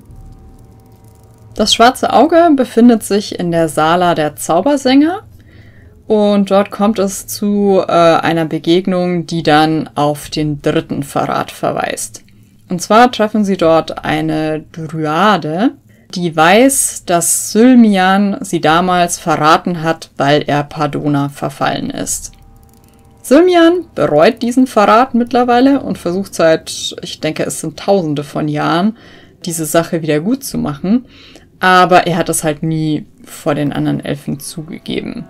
Das schwarze Auge befindet sich in der Sala der Zaubersänger und dort kommt es zu einer Begegnung, die dann auf den dritten Verrat verweist. Und zwar treffen sie dort eine Dryade, die weiß, dass Sylmian sie damals verraten hat, weil er Padona verfallen ist. Sylmian bereut diesen Verrat mittlerweile und versucht seit, ich denke, es sind Tausende von Jahren, diese Sache wieder gut zu machen. Aber er hat es halt nie vor den anderen Elfen zugegeben.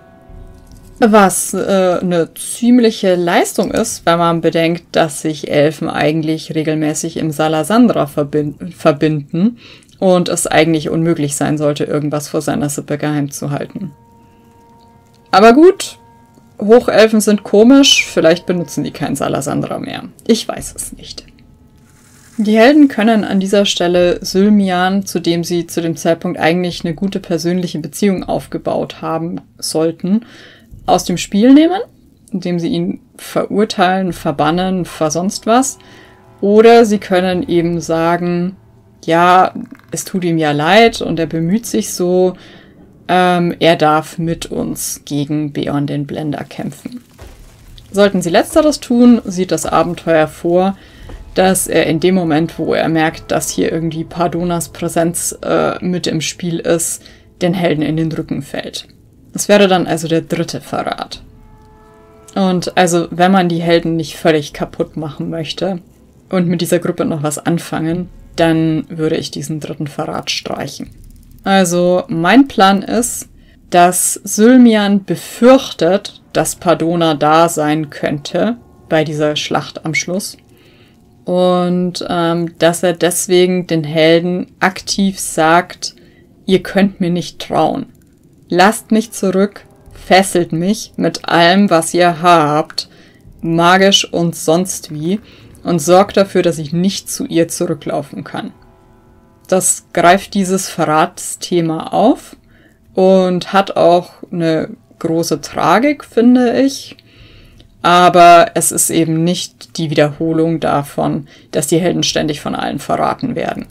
Was eine ziemliche Leistung ist, wenn man bedenkt, dass sich Elfen eigentlich regelmäßig im Salasandra verbinden und es eigentlich unmöglich sein sollte, irgendwas vor seiner Sippe geheim zu halten. Aber gut, Hochelfen sind komisch, vielleicht benutzen die kein Salasandra mehr. Ich weiß es nicht. Die Helden können an dieser Stelle Sylmian, zu dem sie zu dem Zeitpunkt eigentlich eine gute persönliche Beziehung aufgebaut haben sollten, aus dem Spiel nehmen, indem sie ihn verurteilen, verbannen, sonst was. Oder sie können eben sagen, ja, es tut ihm ja leid und er bemüht sich so, er darf mit uns gegen Beorn den Blender kämpfen. Sollten sie Letzteres tun, sieht das Abenteuer vor, dass er in dem Moment, wo er merkt, dass hier irgendwie Padonas Präsenz mit im Spiel ist, den Helden in den Rücken fällt. Das wäre dann also der dritte Verrat. Und also, wenn man die Helden nicht völlig kaputt machen möchte und mit dieser Gruppe noch was anfangen, dann würde ich diesen dritten Verrat streichen. Also mein Plan ist, dass Sylmian befürchtet, dass Padona da sein könnte bei dieser Schlacht am Schluss. Und dass er deswegen den Helden aktiv sagt, ihr könnt mir nicht trauen. Lasst mich zurück, fesselt mich mit allem, was ihr habt, magisch und sonst wie, und sorgt dafür, dass ich nicht zu ihr zurücklaufen kann. Das greift dieses Verratsthema auf und hat auch eine große Tragik, finde ich. Aber es ist eben nicht die Wiederholung davon, dass die Helden ständig von allen verraten werden.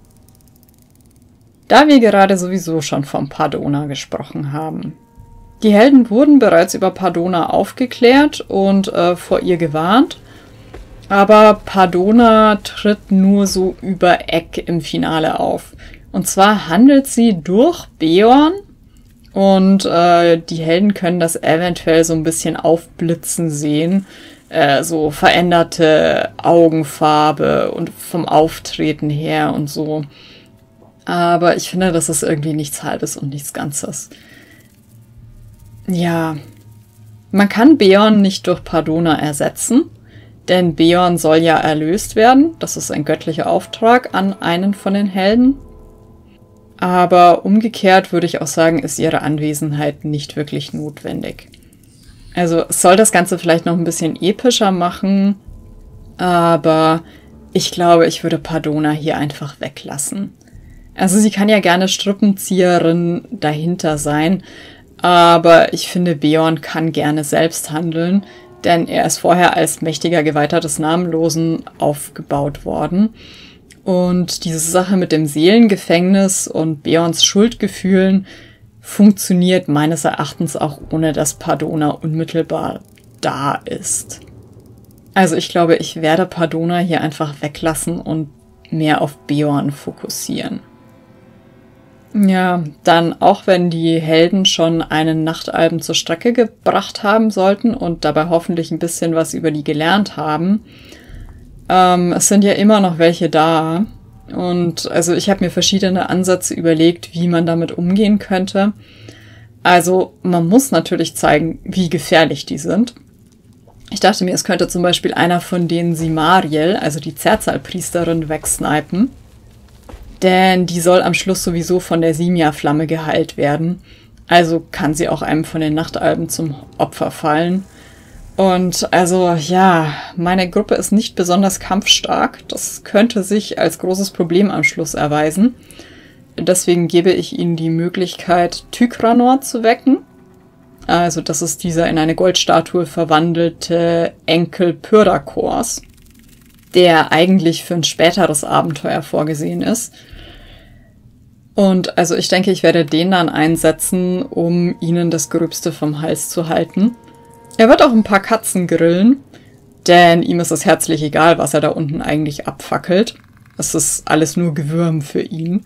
Da wir gerade sowieso schon von Padona gesprochen haben. Die Helden wurden bereits über Padona aufgeklärt und vor ihr gewarnt. Aber Padona tritt nur so über Eck im Finale auf. Und zwar handelt sie durch Beorn. Und die Helden können das eventuell so ein bisschen aufblitzen sehen. So veränderte Augenfarbe und vom Auftreten her und so. Aber ich finde, das ist irgendwie nichts Halbes und nichts Ganzes. Ja, man kann Beorn nicht durch Padona ersetzen, denn Beorn soll ja erlöst werden. Das ist ein göttlicher Auftrag an einen von den Helden. Aber umgekehrt würde ich auch sagen, ist ihre Anwesenheit nicht wirklich notwendig. Also es soll das Ganze vielleicht noch ein bisschen epischer machen, aber ich glaube, ich würde Padona hier einfach weglassen. Also sie kann ja gerne Strippenzieherin dahinter sein, aber ich finde, Beorn kann gerne selbst handeln, denn er ist vorher als mächtiger Geweihter des Namenlosen aufgebaut worden. Und diese Sache mit dem Seelengefängnis und Beorns Schuldgefühlen funktioniert meines Erachtens auch ohne, dass Padona unmittelbar da ist. Also ich glaube, ich werde Padona hier einfach weglassen und mehr auf Beorn fokussieren. Ja, dann auch wenn die Helden schon einen Nachtalben zur Strecke gebracht haben sollten und dabei hoffentlich ein bisschen was über die gelernt haben, es sind ja immer noch welche da. Und also ich habe mir verschiedene Ansätze überlegt, wie man damit umgehen könnte. Also man muss natürlich zeigen, wie gefährlich die sind. Ich dachte mir, es könnte zum Beispiel einer von denen Simariel, also die Zerzalpriesterin, wegsnipen. Denn die soll am Schluss sowieso von der Simia-Flamme geheilt werden. Also kann sie auch einem von den Nachtalben zum Opfer fallen. Und also, ja, meine Gruppe ist nicht besonders kampfstark. Das könnte sich als großes Problem am Schluss erweisen. Deswegen gebe ich ihnen die Möglichkeit, Tykranor zu wecken. Also das ist dieser in eine Goldstatue verwandelte Enkel Pyrdakors, der eigentlich für ein späteres Abenteuer vorgesehen ist. Und also ich denke, ich werde den dann einsetzen, um ihnen das Gröbste vom Hals zu halten. Er wird auch ein paar Katzen grillen, denn ihm ist es herzlich egal, was er da unten eigentlich abfackelt. Es ist alles nur Gewürm für ihn.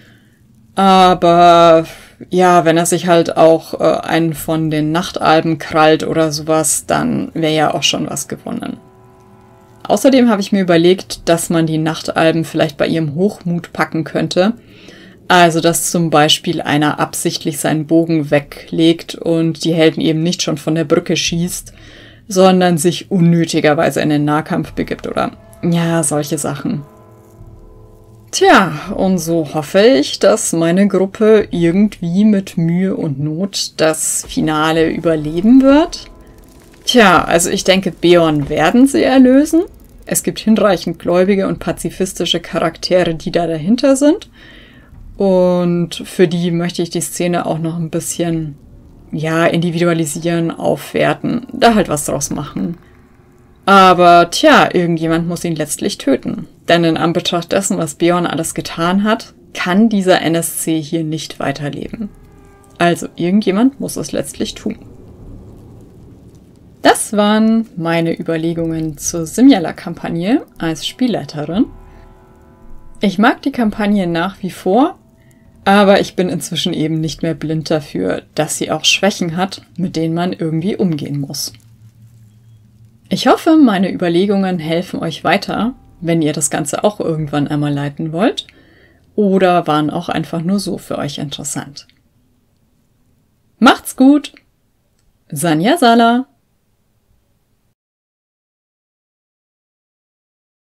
Aber ja, wenn er sich halt auch einen von den Nachtalben krallt oder sowas, dann wäre ja auch schon was gewonnen. Außerdem habe ich mir überlegt, dass man die Nachtalben vielleicht bei ihrem Hochmut packen könnte. Also, dass zum Beispiel einer absichtlich seinen Bogen weglegt und die Helden eben nicht schon von der Brücke schießt, sondern sich unnötigerweise in den Nahkampf begibt oder ja, solche Sachen. Tja, und so hoffe ich, dass meine Gruppe irgendwie mit Mühe und Not das Finale überleben wird. Tja, also ich denke, Beorn werden sie erlösen. Es gibt hinreichend gläubige und pazifistische Charaktere, die da dahinter sind. Und für die möchte ich die Szene auch noch ein bisschen, ja, individualisieren, aufwerten, da halt was draus machen. Aber tja, irgendjemand muss ihn letztlich töten. Denn in Anbetracht dessen, was Beorn alles getan hat, kann dieser NSC hier nicht weiterleben. Also irgendjemand muss es letztlich tun. Das waren meine Überlegungen zur Simjala-Kampagne als Spielleiterin. Ich mag die Kampagne nach wie vor, aber ich bin inzwischen eben nicht mehr blind dafür, dass sie auch Schwächen hat, mit denen man irgendwie umgehen muss. Ich hoffe, meine Überlegungen helfen euch weiter wenn ihr das Ganze auch irgendwann einmal leiten wollt, oder waren auch einfach nur so für euch interessant. Macht's gut! Sanja Sala